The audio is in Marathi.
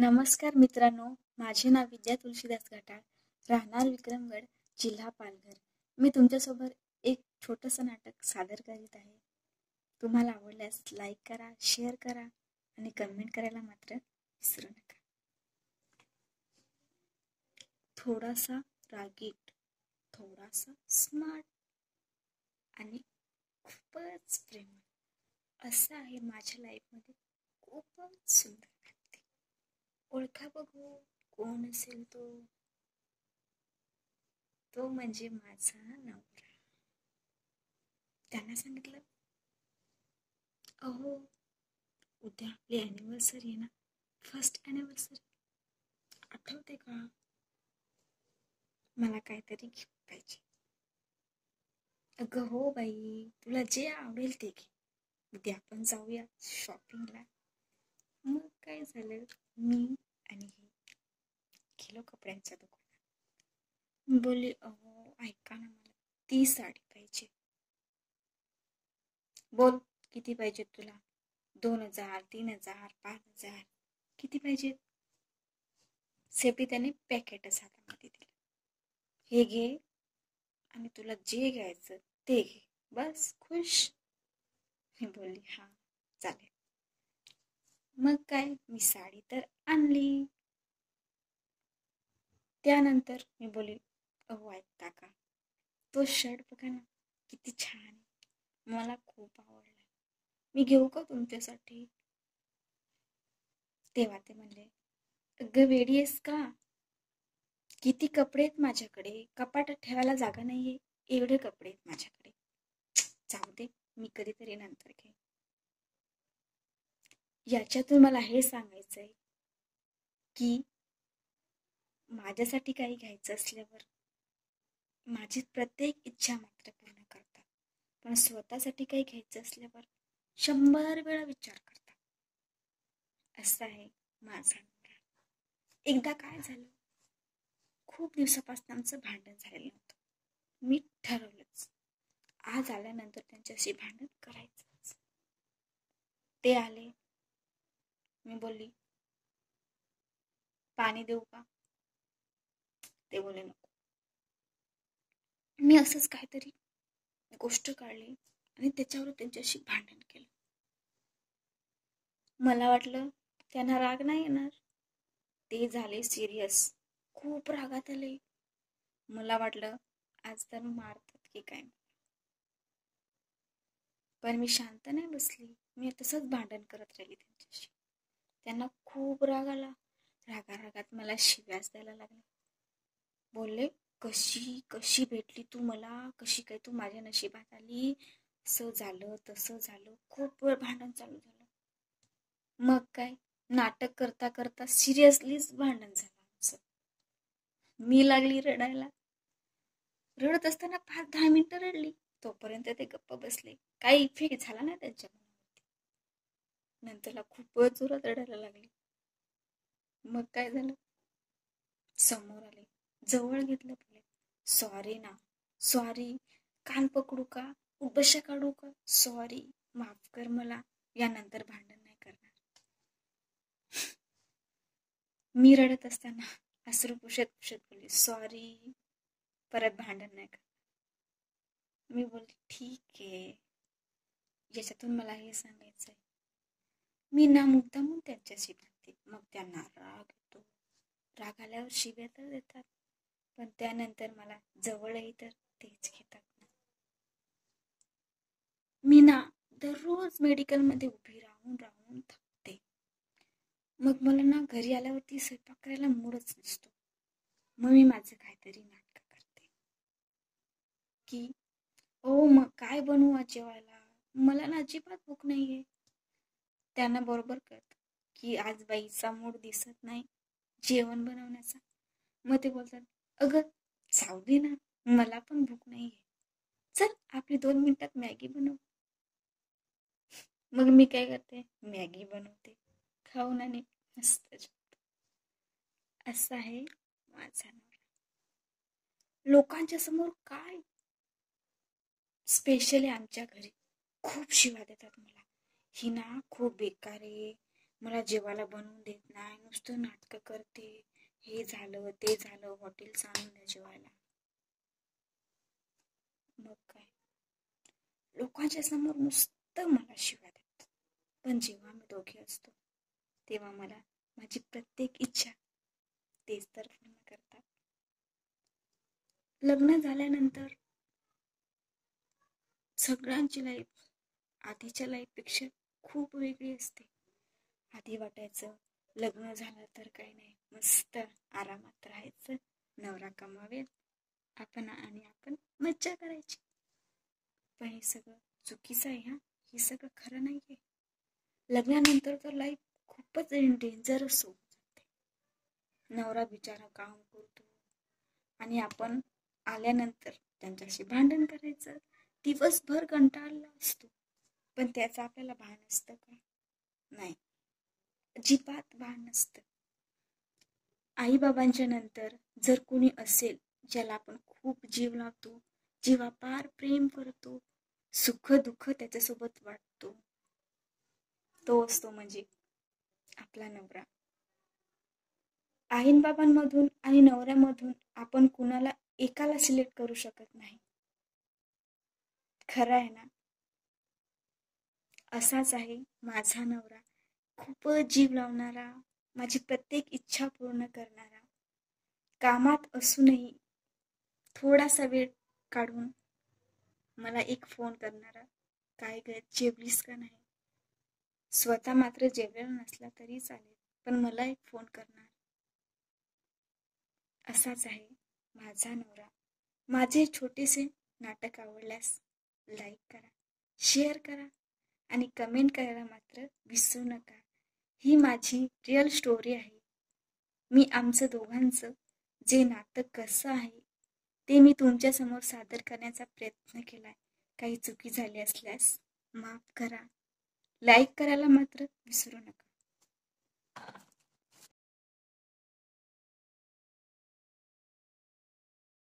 नमस्कार मित्रांनो, माझे नाव विद्या तुलसीदास घाटाळ, राहणार विक्रमगड, जिल्हा पालघर. मी तुमच्यासोबत एक छोटंसं नाटक सादर करीत आहे. तुम्हाला आवडल्यास लाईक करा, शेअर करा आणि कमेंट करायला मात्र विसरू नका. थोडासा रागीट, थोडासा स्मार्ट आणि खूपच प्रेमळ असं आहे माझ्या लाईफमध्ये खूपच सुंदर व्यक्ती. ओळखा बघू कोण असेल तो. तो म्हणजे माझा नवरा. त्यांना सांगितलं, अहो उद्या आपली ॲनिव्हर्सरी आहे ना, फर्स्ट ॲनिव्हर्सरी, आठवते का? मला काहीतरी गिफ्ट पाहिजे. अगं हो बाई, तुला जे आवडेल ते घे, उद्या आपण जाऊया शॉपिंगला. मग काय झालं, मी आणि हे गेलो कपड्यांच्या दुकानात. बोलली, अहो ऐका ना, मला ती साडी पाहिजे. बोल किती पाहिजे तुला? 2,000, 3,000, 5,000 किती पाहिजे? शेवटी त्याने पॅकेटच हातामध्ये दिलं. हे घे आणि तुला जे घ्यायचं ते घे, बस खुश. मी बोलली हा चालेल. मग काय, मी साडी तर आणली. त्यानंतर मी बोलली, अहो ऐकता का, तो शर्ट बघा ना किती छान आहे, मला खूप आवडला, मी घेऊ का तुमच्यासाठी? तेव्हा ते म्हणले, अगं वेडी आहेस का, किती कपडे आहेत माझ्याकडे, कपाटात ठेवायला जागा नाहीये, एवढे कपडे आहेत माझ्याकडे. जाऊ दे, मी कधीतरी नंतर घे. याच्यातून मला हे सांगायचंय की माझ्यासाठी काही घ्यायचं असल्यावर माझी प्रत्येक इच्छा मात्र पूर्ण करतात, पण स्वतःसाठी काही घ्यायचं असल्यावर 100 वेळा विचार करतात. असं आहे माझा नवरा. एकदा काय झालं, खूप दिवसापासून आमचं भांडण झालेलं नव्हतं. मी ठरवलंच, आज आल्यानंतर त्यांच्याशी भांडण करायचंच. ते आले, मी बोलली, पाणी देऊ का? ते बोलले नको. मी असंच काहीतरी गोष्ट काढली आणि त्याच्यावर त्यांच्याशी भांडण केलं. मला वाटलं त्यांना राग नाही येणार, ते झाले सिरियस, खूप रागात आले. मला वाटलं आज तर मारतात की काय, पण मी शांत नाही बसली. मी तसंच भांडण करत राहिली त्यांच्याशी. त्यांना खूप राग आला. रागारागात मला शिव्याच द्यायला लागले. बोलले, कशी कशी भेटली तू मला, कशी काय तू माझ्या नशिबात आली, असं झालं तसं झालं. खूप वेळ भांडण चालू झालं. मग काय, नाटक करता करता सिरियसलीच भांडण झालं आमचं. मी लागली रडायला. रडत असताना 5-10 मिनिटं रडली, तोपर्यंत ते गप्प बसले. काही इफेक्ट झाला नाही त्यांच्या मनावरती. नंतरला खूपच जोरात रडायला लागली. मग काय झालं, समोर आले, जवळ घेतलं, बोलले, सॉरी ना, सॉरी, कान पकडू का, उबशा काढू का, सॉरी, माफ कर मला, यानंतर भांडण नाही करणार. मी रडत असताना अश्रू पुसत पुसत बोलली, सॉरी, परत भांडण नाही करणार. मी बोलली ठीक आहे. याच्यातून मला हे सांगायचंय, मी ना मुद्दामून त्यांच्याशी भांडते, मग त्यांना राग येतो. राग आल्यावर शिव्या तर देतात, पण त्यानंतर मला जवळही तर तेच घेतात ना. मी ना दररोज मेडिकलमध्ये उभी राहून राहून थकते. मग मला ना घरी आल्यावरती स्वयंपाक करायला मूडच नसतो. मग मी माझं काहीतरी नाटक करते की ओ मग काय बनवू आज जेवायला, मला ना अजिबात भूक नाहीये. त्यांना बरोबर कळतं की आज बाईचा मूड दिसत नाही जेवण बनवण्याचा. मग ते बोलतात, अगं जाऊ दे ना, मला पण भूक नाहीये, चल आपली 2 मिनिटात मॅगी बनव. मग मी काय करते, मॅगी बनवते, खाऊन आणि मस्त जेवतो. असं आहे माझा नवरा. लोकांच्या समोर काय, स्पेशली आमच्या घरी खूप शिव्या देतात मला. ही ना खूप बेकार आहे, मला जेवायला बनवून देत नाही, नुसतं नाटकं करते, हे झालं ते झालं, हॉटेलचं आणून द्या जेवायला. मग काय, लोकांच्या समोर नुसतं मला शिव्या देतात. पण जेव्हा आम्ही दोघे असतो तेव्हा मला माझी प्रत्येक इच्छा तेच तर पूर्ण करतात. लग्न झाल्यानंतर सगळ्यांची लाईफ आधीच्या लाईफपेक्षा खूप वेगळी असते. आधी वाटायचं लग्न झालं तर काही नाही, मस्त आरामात राहायचं, नवरा कमावेल, आपण मज्जा करायची. पण हे सगळं चुकीचं आहे. हे सगळं खरं नाही आहे. लग्नानंतर तर लाईफ खूपच डेंजरस होऊन जाते. नवरा बिचारा काम करतो आणि आपण आल्यानंतर त्यांच्याशी भांडण करायचं, दिवसभर कंटाळला असतो. पण त्याचं आपल्याला भान असतं का? नाही, अजिबात भान नसतं. आई बाबांच्या नंतर जर कोणी असेल ज्याला आपण खूप जीव लावतो, जीवापार प्रेम करतो, सुख दुःख त्याच्यासोबत वाटतो, तो असतो म्हणजे आपला नवरा. आईन बाबांमधून आणि नवऱ्यामधून आपण कुणाला एकाला सिलेक्ट करू शकत नाही. खरं आहे ना? असाच आहे माझा नवरा, खूपच जीव लावणारा, माझी प्रत्येक इच्छा पूर्ण करणारा, कामात असूनही थोडासा वेळ काढून मला एक फोन करणारा, काय ग जेवलीस का नाही. स्वतः मात्र जेवलेला नसला तरी चालेल, पण मला एक फोन करणार. असाच आहे माझा नवरा. माझे छोटेसे नाटक आवडल्यास लाईक करा, शेअर करा आणि कमेंट करायला मात्र विसरू नका. ही माझी रिअल स्टोरी आहे. मी आमचं दोघांचं जे नाटक कसं आहे ते मी तुमच्यासमोर सादर करण्याचा प्रयत्न केलाय. काही चुकी झाली असल्यास माफ करा. लाईक करायला मात्र विसरू नका.